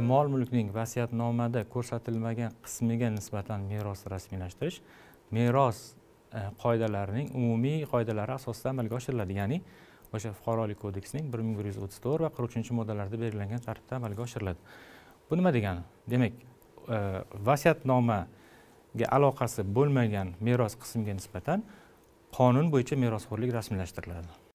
mol mulkning vasiyatnomada ko'rsatilmagan qismiga nisbatan merosni rasmiylashtirish meros qoidalarining umumiy qoidalari asosida amalga oshiriladi. Ya'ni o'sha Fuqarolik kodeksining 1134 va 43-moddalarida belgilangan tartibda amalga oshiriladi. Bu nima degani? Demak, vasiyatnomaga aloqasi bo'lmagan meros qismiga nisbatan qonun bo'yicha merosxo'rlik rasmiylashtiriladi.